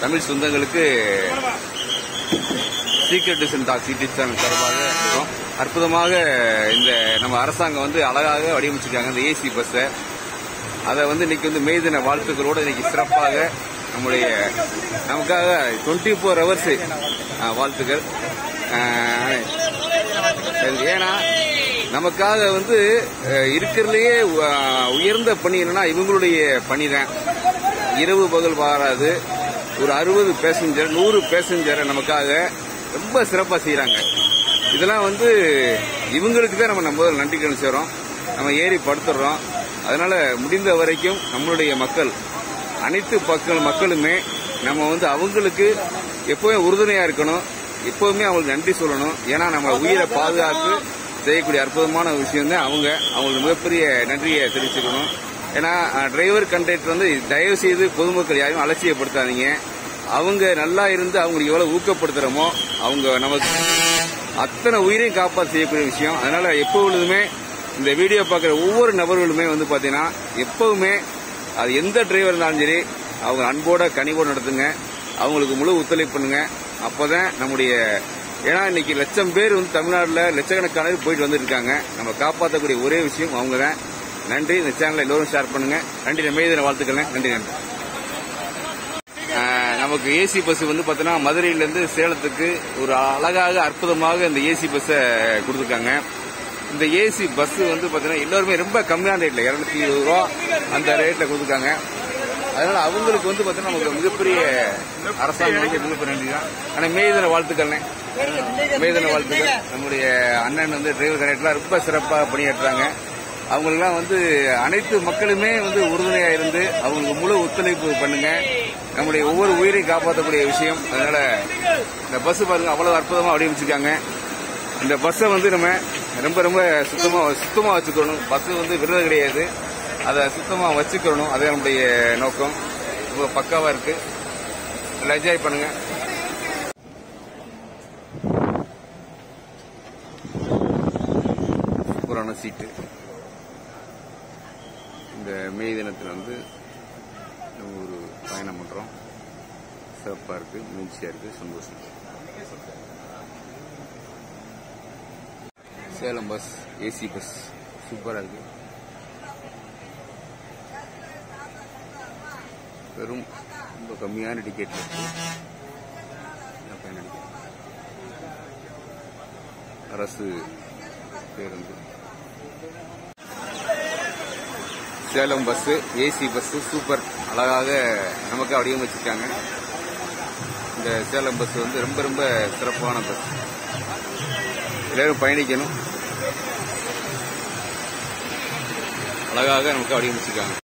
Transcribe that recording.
தமிழ் சொந்தங்களுக்கு சீக்ரெட் டிசன் talk city channel சார்பாக இருக்கும். அற்புதமாக இந்த நம்ம அரசாங்கம் வந்து அழகாக வடிவமைச்சிருக்காங்க இந்த ஏசி பஸ்ஸை. அதை வந்து இன்னைக்கு வந்து மே தின வாழ்த்துக்களோடு இன்னைக்கு சிறப்பாக நமக்காக 24 hours வாழ்த்துக்கள். ஏன்னா நமக்காக வந்து இருக்கிறதுலயே உயர்ந்த பணி என்னன்னா இவங்களுடைய பணி தான். இரவு பகல் வாராது. ஒரு 60 பேசஞ்சர் 100 பேசஞ்சரை நமக்காக ரொம்ப சிறப்பாக செய்யறாங்க. இதெல்லாம் வந்து இவங்களுக்கு தான் நம்ம முதல்ல நன்றி கடன் செய்றோம். நம்ம ஏறி படுத்துடுறோம். அதனால முடிந்த வரைக்கும் நம்மளுடைய மக்கள் அனைத்து மக்களுமே நம்ம வந்து அவங்களுக்கு எப்பவுமே உறுதுணையா இருக்கணும். எப்பவுமே அவங்களுக்கு நன்றி சொல்லணும். ஏன்னா நம்ம உயிரை பாதுகாத்து செய்யக்கூடிய அற்புதமான விஷயம் தான் அவங்களுக்கு மிகப்பெரிய நன்றியை தெரிவிச்சுக்கணும். ஏன்னா டிரைவர் கண்டக்டர் வந்து தயவு செய்து பொதுமக்கள் யாரையும் அலட்சியப்படுத்தாதீங்க. அவங்க நல்லா இருந்து அவங்களுக்கு எவ்வளவு ஊக்கப்படுத்துறோமோ அவங்க நமக்கு அத்தனை உயிரையும் காப்பாற்ற செய்யக்கூடிய விஷயம். அதனால எப்பொழுதுமே இந்த வீடியோ பார்க்குற ஒவ்வொரு நபர்களுமே வந்து பாத்தீங்கன்னா எப்பவுமே அது எந்த டிரைவர் இருந்தாலும் சரி அவங்க அன்போட கனிவோட நடத்துங்க. அவங்களுக்கு முழு ஒத்துழைப்பு பண்ணுங்க. அப்பதான் நம்முடைய ஏன்னா இன்னைக்கு லட்சம் பேர் வந்து தமிழ்நாட்டில் லட்சக்கணக்கான போயிட்டு வந்துருக்காங்க. நம்ம காப்பாற்றக்கூடிய ஒரே விஷயம் அவங்க தான். நன்றி. இந்த சேனலை எல்லோரும் ஷேர் பண்ணுங்க. நன்றி. மே தின வாழ்த்துக்கள். நன்றி. நமக்கு ஏசி பஸ் வந்து பாத்தீங்கன்னா மதுரையிலிருந்து சேலத்துக்கு ஒரு அழகாக அற்புதமாக இந்த ஏசி பஸ்ஸை கொடுத்துருக்காங்க. இந்த ஏசி பஸ் வந்து பாத்தீங்கன்னா எல்லாருமே ரொம்ப கம்மியான ரேட்ல 220 ரூபா அந்த ரேட்ல கொடுத்துருக்காங்க. அதனால அவங்களுக்கு வந்து பாத்தீங்கன்னா நமக்கு மிகப்பெரிய அரசாங்கம் வந்து மிகப்பெரிய நன்றி தான். ஆனா மே தின வாழ்த்துக்கள். நம்முடைய அண்ணன் வந்து டிரைவர் கண்டக்டர்லாம் ரொம்ப சிறப்பாக பணியாற்றுறாங்க. அவங்களுக்குலாம் வந்து அனைத்து மக்களுமே வந்து உறுதுணையா இருந்து அவங்களுக்கு முழு ஒத்துழைப்பு பண்ணுங்க. நம்முடைய ஒவ்வொரு உயிரையும் காப்பாற்றக்கூடிய விஷயம். அதனால இந்த பஸ் பாருங்க அவ்வளவு அற்புதமா வடிவமைச்சிருக்காங்க. இந்த பஸ்ஸை வந்து நம்ம ரொம்ப ரொம்ப சுத்தமா வச்சுக்கணும். பஸ் வந்து விருது கிடையாது. அதை சுத்தமா வச்சுக்கணும். அதே நம்முடைய நோக்கம். ரொம்ப பக்காவா இருக்கு. நல்லா என்ஜாய் பண்ணுங்க. சூப்பரான சீட்டு. இந்த மே தினத்தில் வந்து நம்ம ஒரு பயணம் பண்றோம். சிறப்பா இருக்கு, மகிழ்ச்சியா இருக்கு, சந்தோஷம். சேலம் பஸ் ஏசி பஸ் சூப்பரா இருக்கு. வெறும் ரொம்ப கம்மியான டிக்கெட் அரசு பேருந்து. Salem bus AC bus super அழகாக நமக்கு வடிவமைச்சிருக்காங்க. இந்த சேலம் பஸ் வந்து ரொம்ப ரொம்ப சிறப்பான பஸ். எல்லாரும் பயணிக்கணும். அழகாக நமக்கு வடிவமைச்சிருக்காங்க.